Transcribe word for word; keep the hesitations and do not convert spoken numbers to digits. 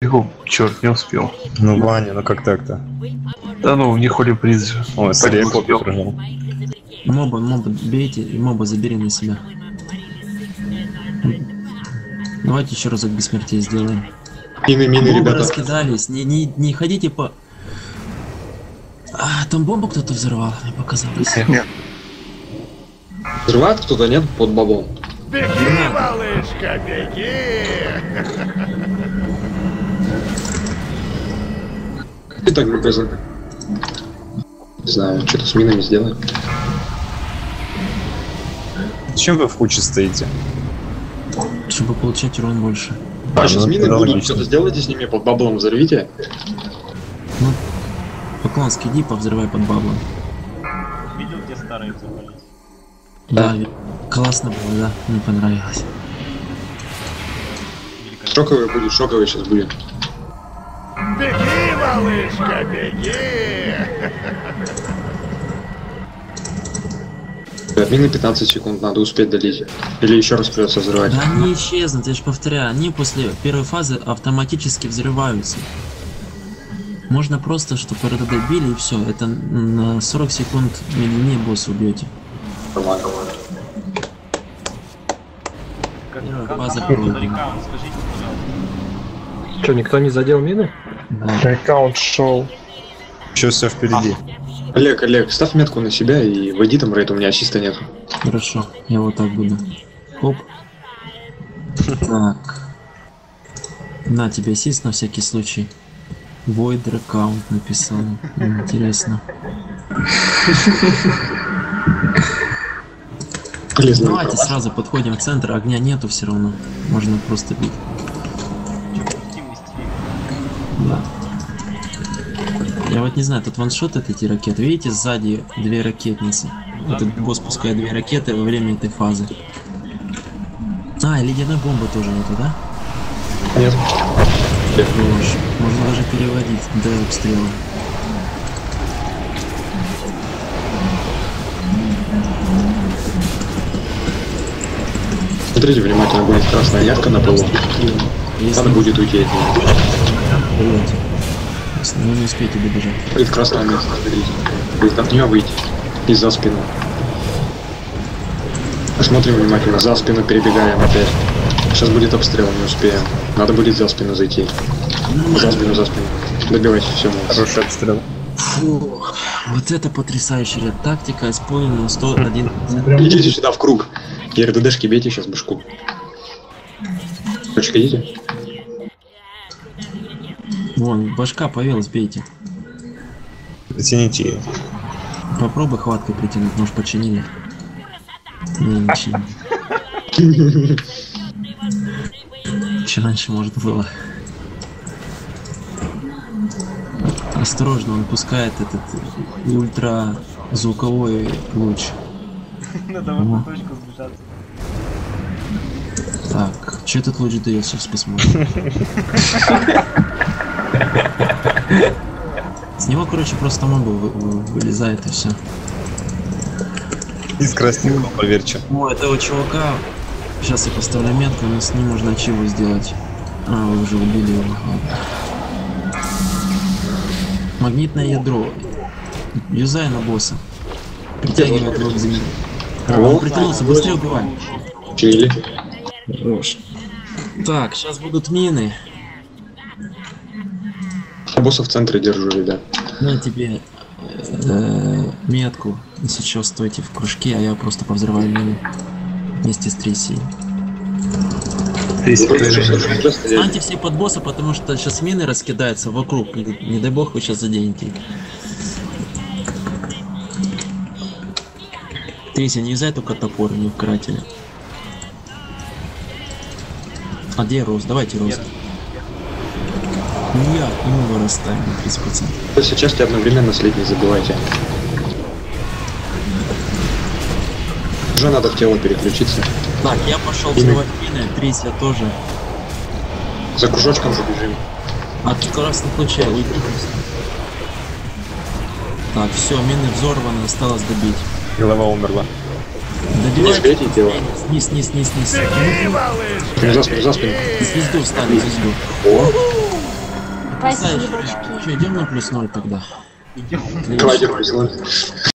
Его, черт, не успел. Ну, Ваня, ну как так-то? Да ну, не холи приз. Ой, смотри, я копию прыгнул. Моба, моба, бейте, и моба забери на себя. Давайте еще разок бессмертия сделаем. Мины, мины, Бомбы ребята. раскидались, не, не, не ходите по... А, там бомбу кто-то взорвал, мне показалось. Нет. Взрывает кто-то, нет? Под баблом. Беги, малышка, беги! И так магазин. Не знаю, что-то с минами сделаем. Зачем вы в куче стоите? Чтобы получать урон больше. А, А, сейчас ну, мины это будут, логично. что-то сделайте с ними, под баблом взорвите. Ну, Поклонский, иди повзрывай под баблом. Видел, где старые взорвались? Да, ви- классно было, да, мне понравилось. Шоковый будет, шоковый сейчас будет. Беги, малышка, беги! Ребят, мины пятнадцать секунд, надо успеть долить. Или еще раз придется взрывать. Да они исчезнут, я же повторяю, они после первой фазы автоматически взрываются. Можно просто, чтобы РД добили и все, это на сорок секунд медленнее босса убьете. Нормально. Как, Первая как, фаза как пройдена. рекаунт, скажите, пожалуйста. Что, никто не задел мины? Да. Аккаунт шел. Еще все впереди. Олег, Олег, ставь метку на себя и войди там рейд, у меня ассиста нет. Хорошо, я вот так буду. Хоп. Так. На тебе ассист на всякий случай. Void аккаунт написал. Интересно. Полезно. Давайте сразу подходим в центр, огня нету все равно. Можно просто бить. Эффективность Да. Я вот не знаю, тут ваншотят эти ракеты. Видите, сзади две ракетницы. Этот босс пускает две ракеты во время этой фазы. А, и ледяной бомбы тоже нету, да? Нет. Хорош. Можно даже переводить до обстрела. Смотрите внимательно, будет красная ярко на полу. Если Надо будет уйти от нее. Давайте. Если вы не успеете добежать. Будет красное место, смотрите. Будет от нее выйти. И за спину. Смотрим внимательно, за спину перебегаем опять. Сейчас будет обстрел, не успеем. Надо будет за спину зайти. За спину, за спину. Добивайте, все. Хороший обстрел. Фух, вот это потрясающая тактика, исполнена на сто один. Идите сюда в круг. И РДДшки бейте сейчас башку. Точка, идите. Вон, башка появилась, бейте. Затяните ее. Попробуй хваткой притянуть, может починили. Не, не чинили. Че раньше может было. Осторожно, он пускает этот ультразвуковой луч. Надо в эту точку сбежаться. Так, что этот луч дает, сейчас посмотрим. С него, короче, просто моба вы- вы- вылезает и все. Из красненького, поверьте. О, этого чувака, сейчас я поставлю метку, но с ним можно чего сделать. А, вы уже убили его. Ладно. Магнитное ядро. Юзай на босса. Притягивай его к земле. Он притянулся, быстрее убивай. Чинили. Хорош. Так, сейчас будут мины. Босса в центре держу, ребят. На тебе э, метку. Если что, стойте в кружке, а я просто повзрываю мины. Вместе с Трисией. Станьте все под босса, потому что сейчас мины раскидаются вокруг. Не, не дай бог вы сейчас заденете их. Трисия, не юзай только топор, не в карателе. А где рост? Давайте рост. Ну я ему вырастаю на тридцать процентов. Все части одновременно слить не забывайте. Уже надо в тело переключиться. Так, я пошел взрывать мины, Трисия тоже. За кружочком забежим. От красных лучей уйдите. Так, все, мины взорваны, осталось добить. Голова умерла. Не Добивайте. успейте тело. Низ, низ, низ, низ. Беги, малышка, За спину, за спину. Звезду встали, звезду. О, красавчик. Спасибочки. Что, идем на плюс ноль тогда? Идем. Давайте,